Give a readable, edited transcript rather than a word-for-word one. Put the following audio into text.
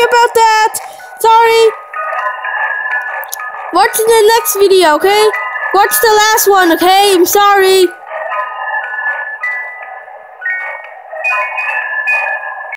about that. Sorry. Watch the next video, okay? Watch the last one, okay? I'm sorry.